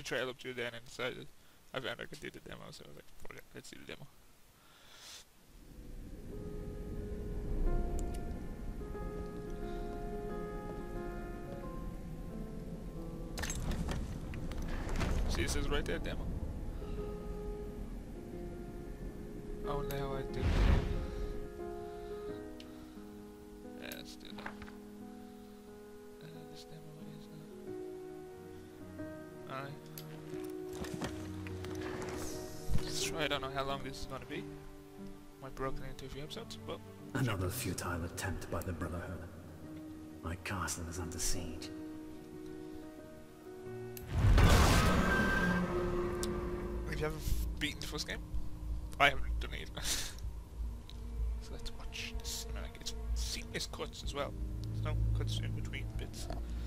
the trail up to then and decided I found I could do the demo, so I was like, fuck it, let's do the demo. See, it says right there, demo. Only how I do it. Yeah, let's do that. This demo is alright. Let's try. I don't know how long this is gonna be. Might broken into a few episodes, but another futile attempt by the Brotherhood. My castle is under siege. Have you ever beaten the first game? I haven't done it either. So let's watch this cinematic. It's seamless cuts as well. There's no cuts in between bits.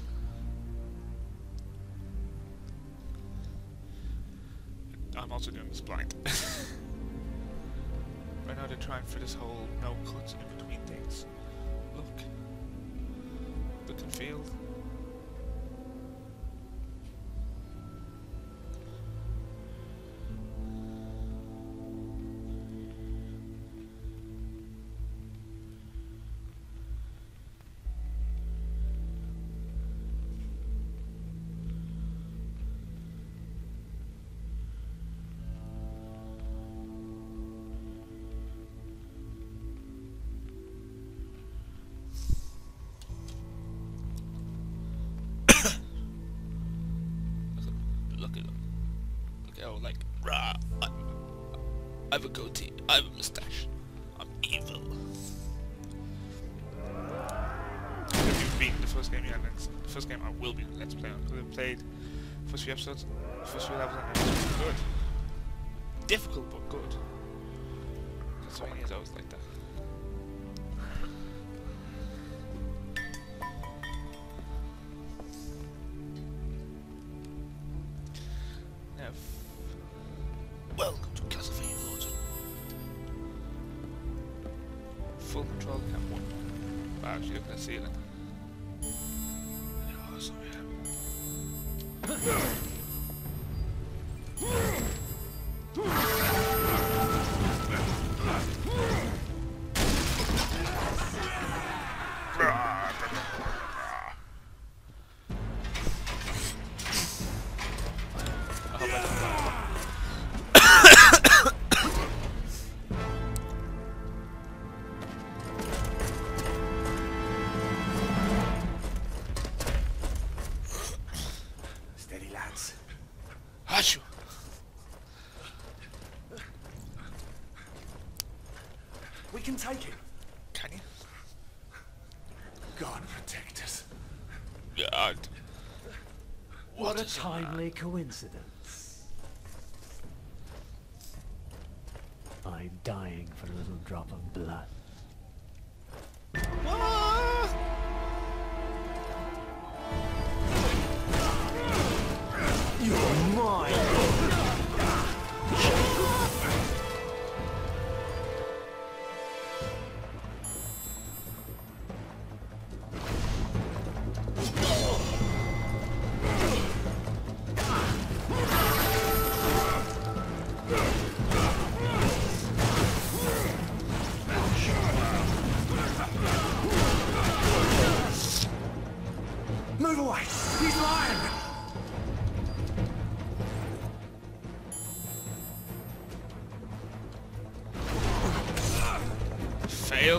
I'm also doing this blind. Right now they're trying for this whole no cuts in between things. Look and feel. Look, like, rah, I have a goatee, I have a mustache, I'm evil. If you've beaten the first game, yeah, the first game I will be let's play on, because I've played the first few episodes, the first few levels, and it's good. Difficult, but good. Castlevania is always like that. Welcome to Castlevania Lords. Full control camp 1. Wow, actually look at that ceiling. Oh, so yeah. I hope I don't die. Achoo! We can take it. Can you? God protect us. God. What a timely coincidence. I'm dying for a little drop of blood. You're mine! Move away! He's lying! Fail.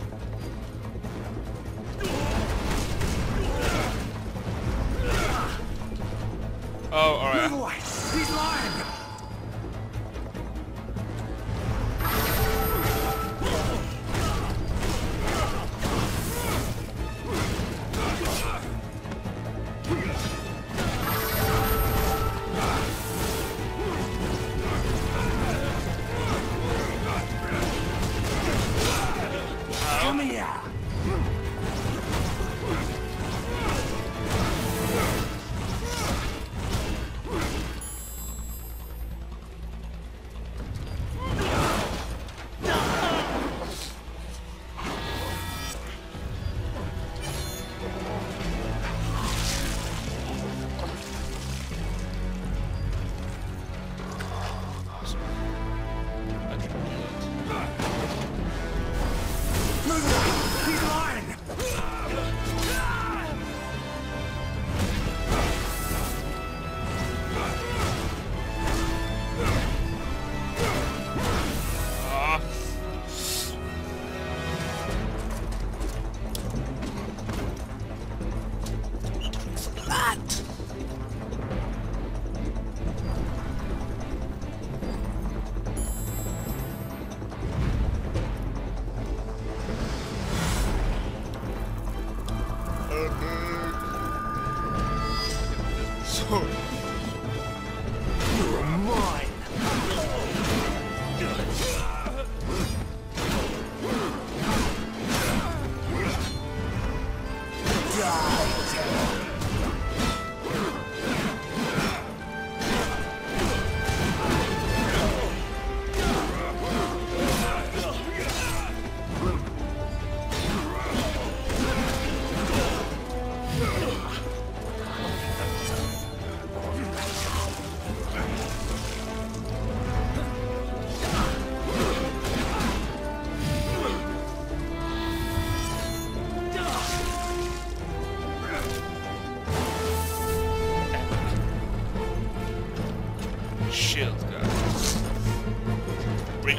Oh, alright. Move away! He's lying!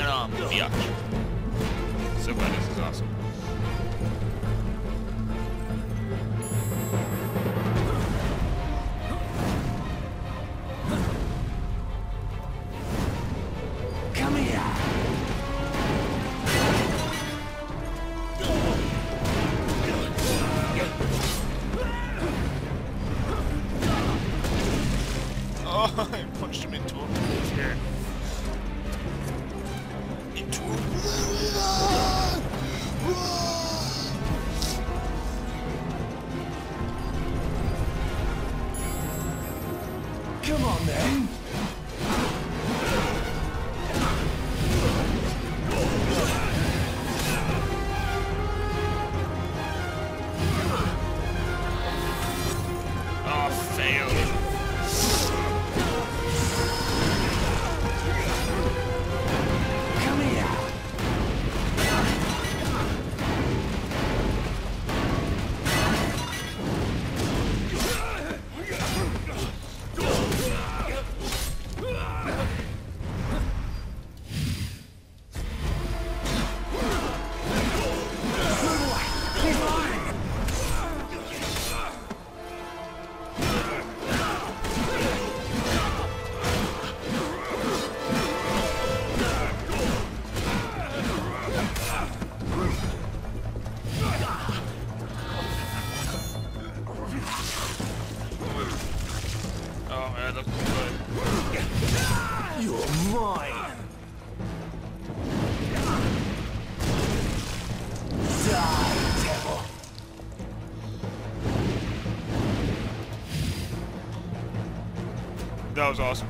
it on, biatch. So far, this is awesome. Come here. Oh, I punched him into a move here. Into a Come on, then. Oh, failed. Come here. He's lying. Oh man, that's good. You're mine. Die, devil. That was awesome.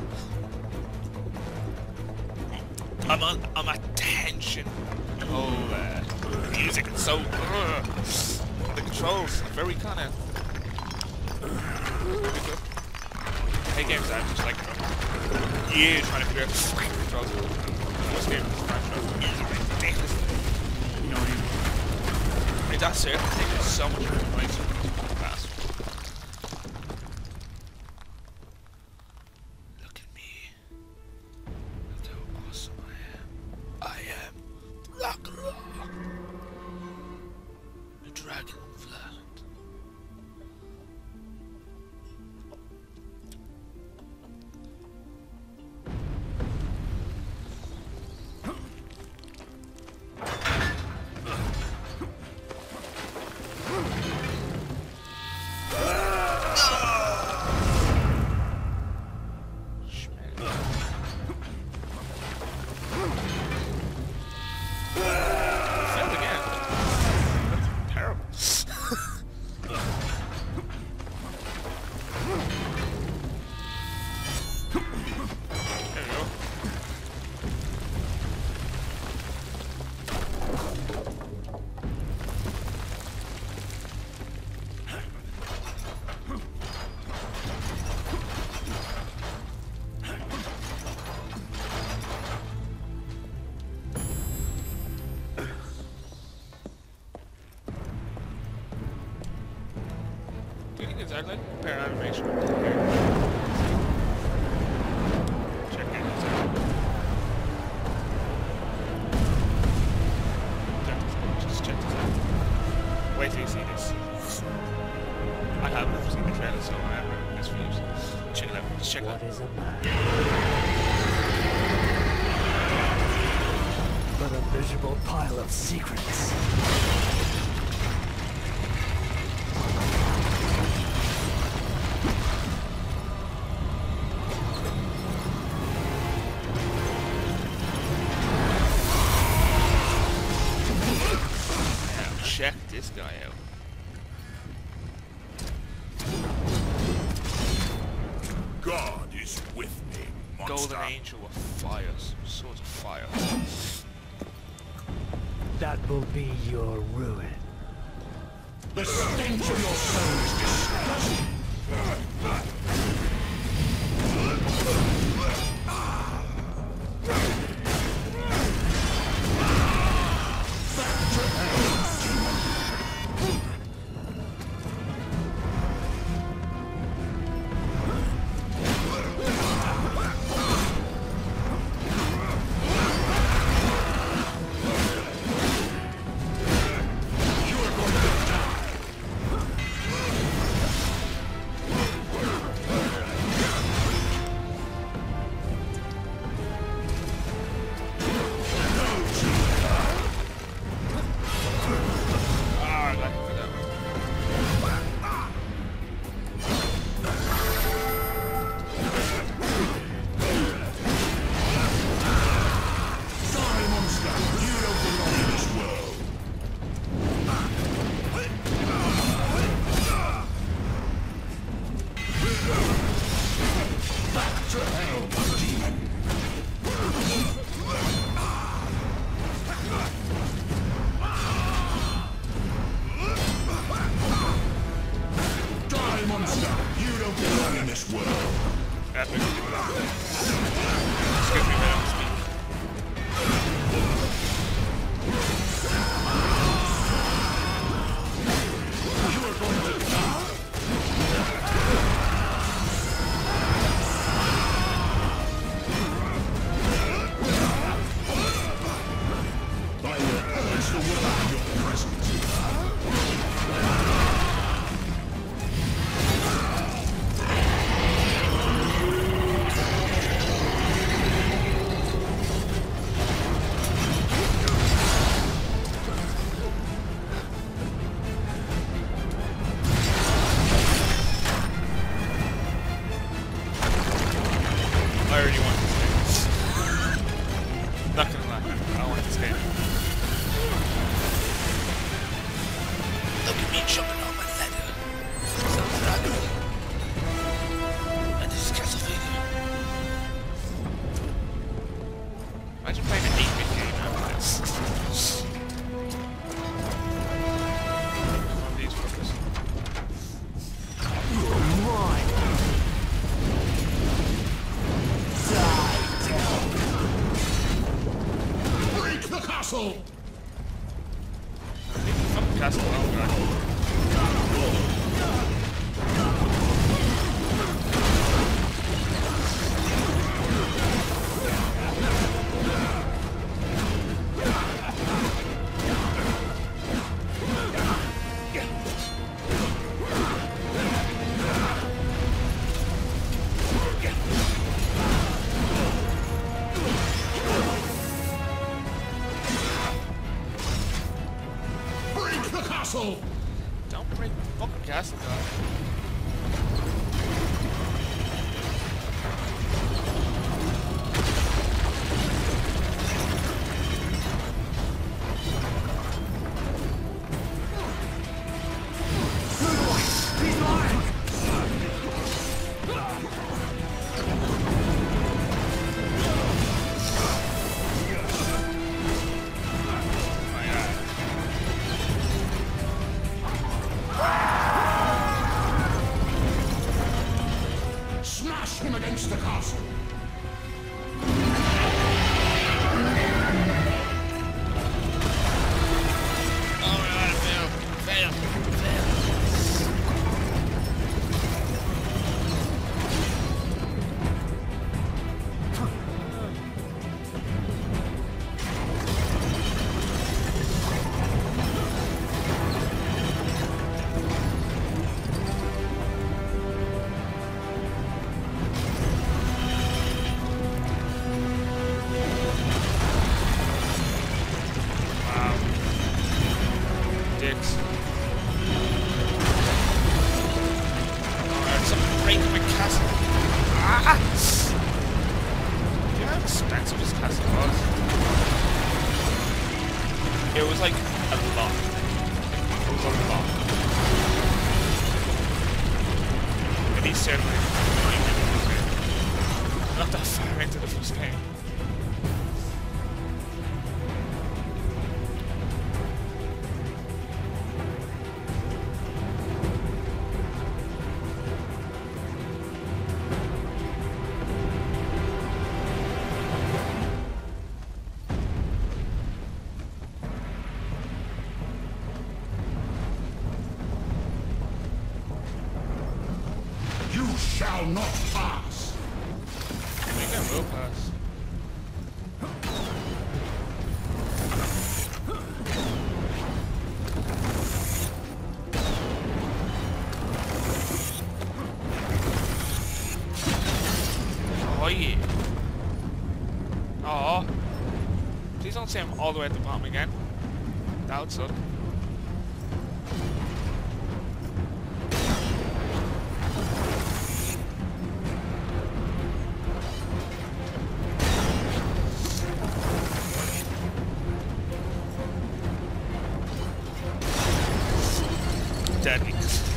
I'm at tension. Oh, the music is so. The controls are very kind of. Really good. Hey, games I'm just like trying to figure out the fucking controls. This game is ridiculous. You know what I mean? That's it. I think there's so much more points fast. Look at me. Look how awesome I am. I am Dracula. The dragon flat. Exactly. Pair animation. Check it out. Just check this out. Wait till you see this. I haven't seen the trailer, so I have this views. Check it out. Just check it out. What is a man? But a miserable pile of secrets. Check this guy out. God is with me, monster. Golden Angel of fire, swords of fire. That will be your ruin. The stench of your soul is disgusting. castle! Fucking castle, oh god. Break the castle! Don't break the fucking castle, god. Smash him against the castle! Oh my god, fail. Wow. Dicks. Alright, something break my castle. Ah! Do you know how expensive this castle was? It was like a lot. It was a lot. And he said like, not that far into the first game. You shall not pass! I think I will pass. Oh yeah. Oh. Please don't say I'm all the way at the bottom again. That would suck. Deadly.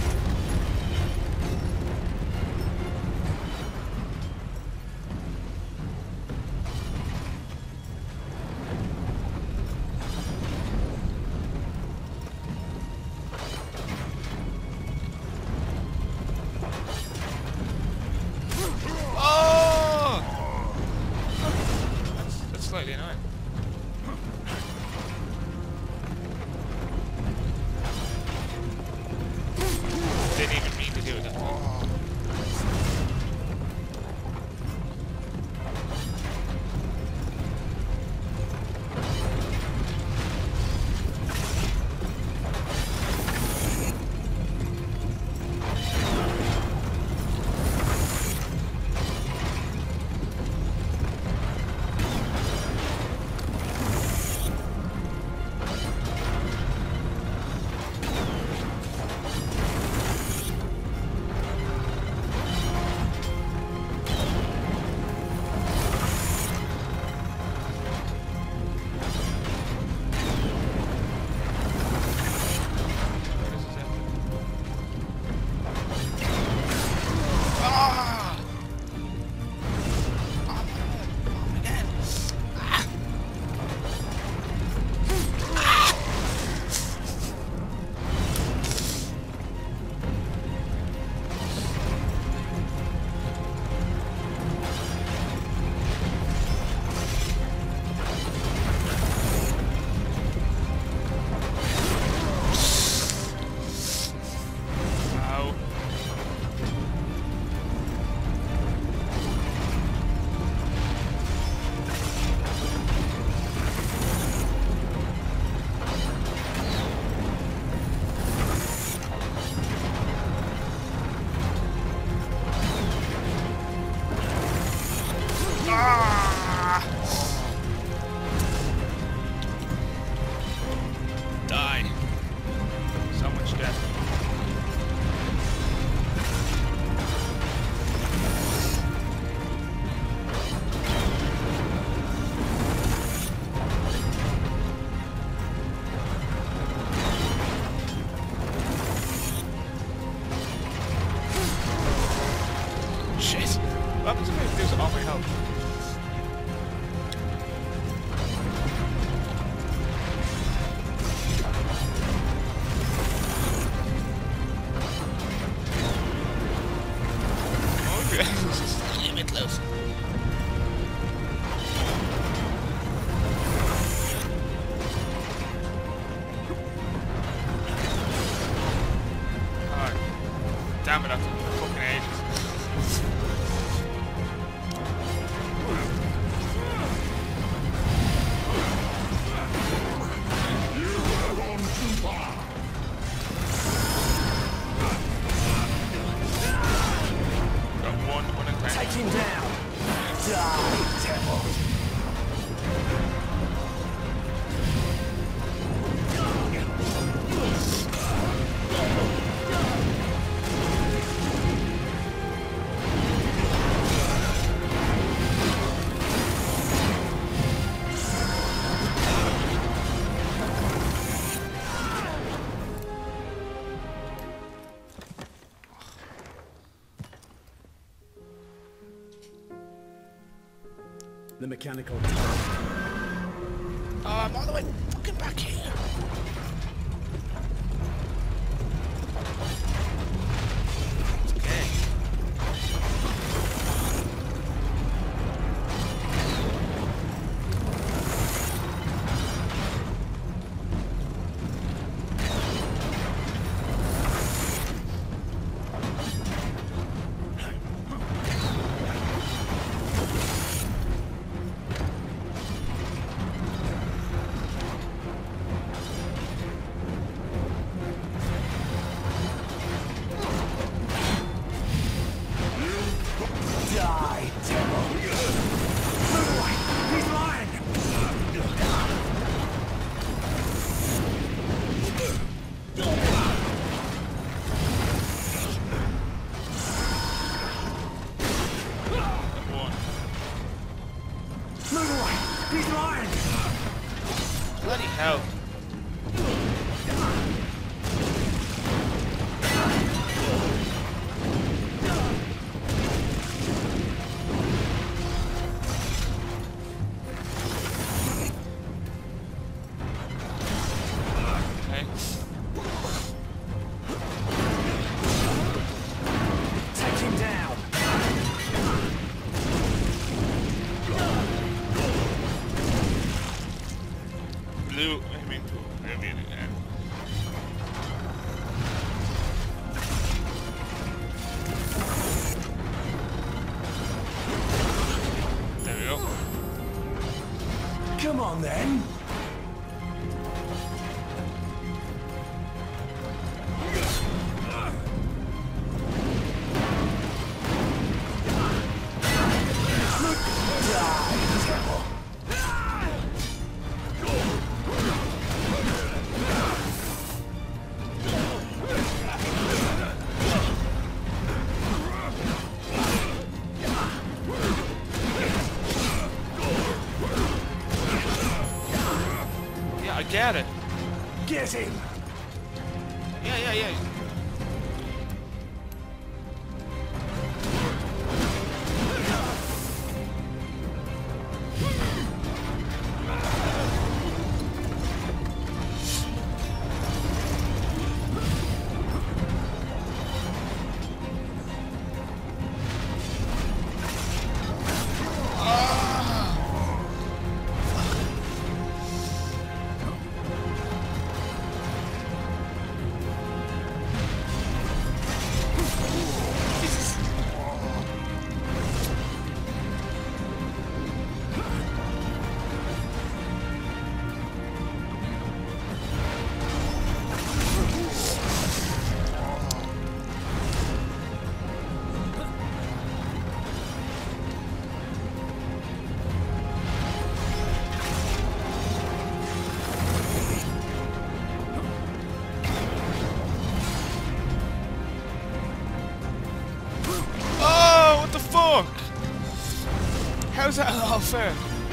Oh! That's slightly annoying. The mechanical turret. Oh, I'm all the way fucking back here. Okay. Bloody hell. Okay. Take him down. Blue, I mean, yeah. There we go. Come on then. I get it. Get him. Yeah. How's that all fair?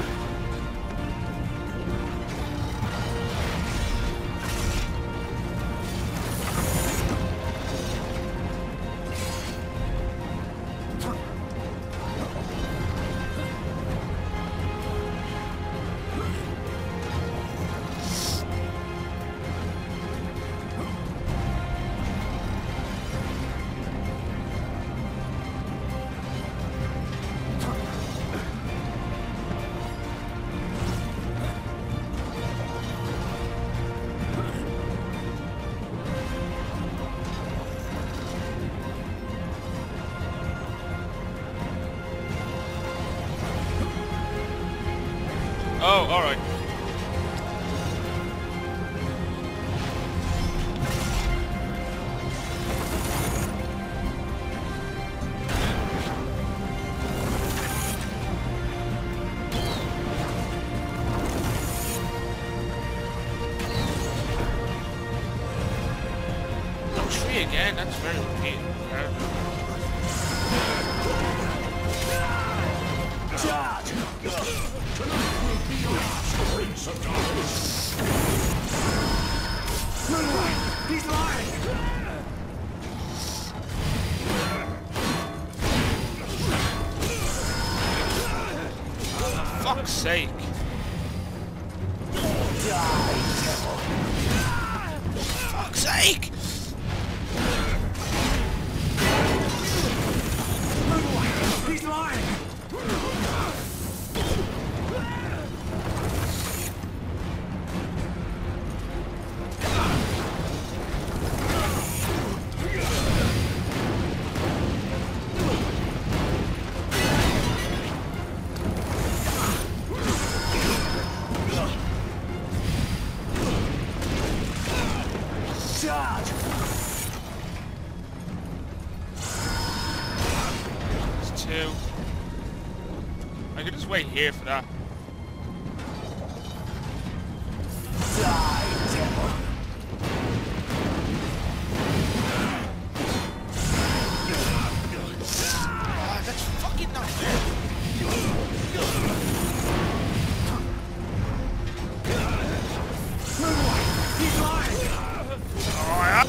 Oh, alright. No tree again, that's very repeated. Charge! Prince of Darkness! He's lying! sake. Fuck's sake! He's lying! Charge! It's 2. I could just wait here for that. Die, devil! Ah, that's fucking not fair. He's lying! Oh, yeah.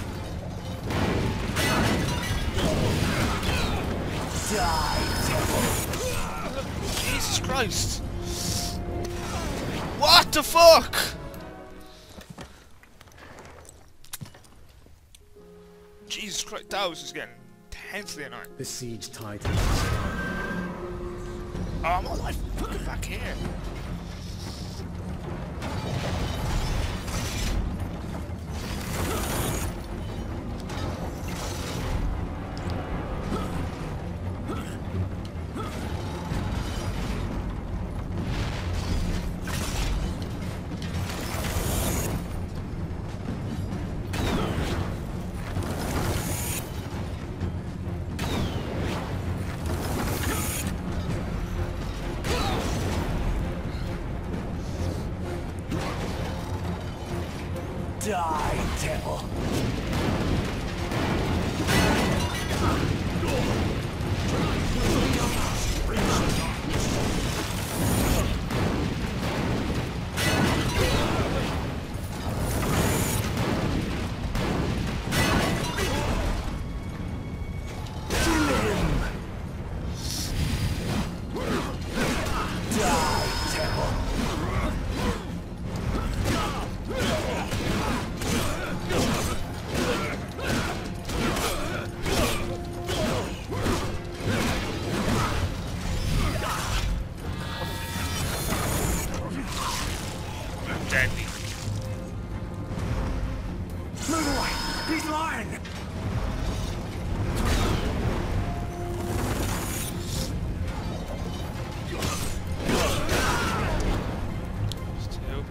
Die, devil! Jesus Christ. What the fuck? Jesus Christ, that was just getting intensely annoying. The siege titan. Oh, I'm all like fucking back here. Die, devil! Deadly. Move away! He's lying! It's 2.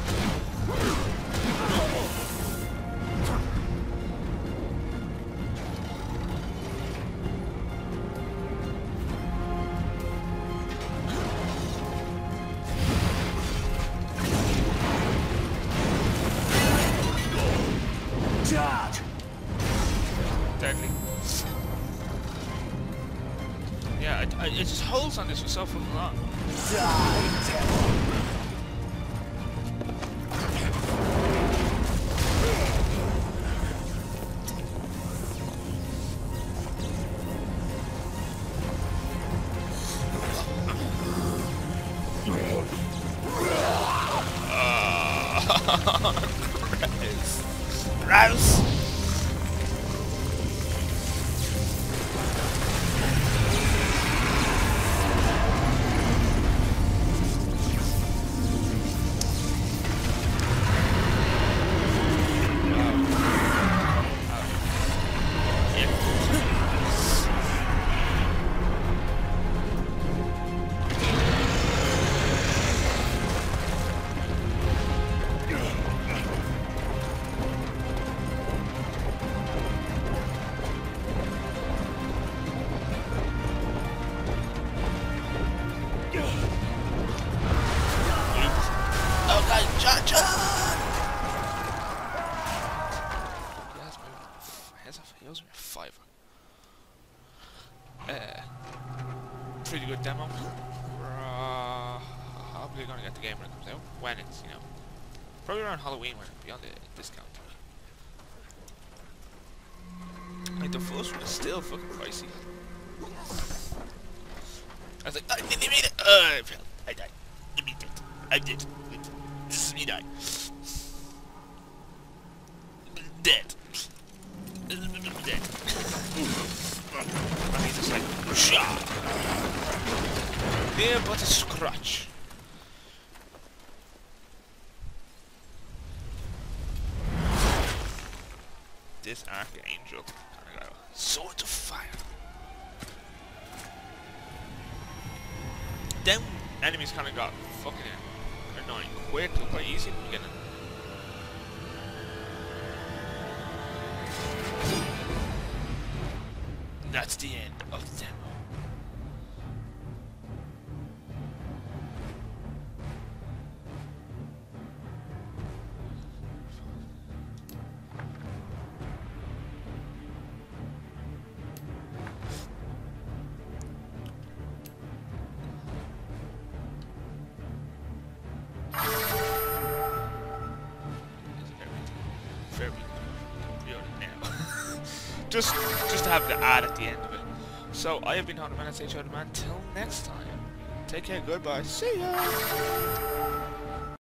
Charge! Deadly. Yeah, it just holds on this for so fucking long. Die, devil! Gross. Pretty good demo. Probably gonna get the game when it comes out. When it's, you know, probably around Halloween when it'll be on the discount. Like the first one is still fucking pricey. I was like, I didn't mean it. I failed. I died. I'm dead. This is me dying. Dead. Dead. And he's just like, shah. Here but a scratch. This archangel. Swords of fire. Then enemies kind of got fucking annoying quick. Look quite easy in the beginning. That's the end of the demo. Just to have the ad at the end of it. So I have been Hunter Man and say to man till next time. Take care, goodbye, see ya.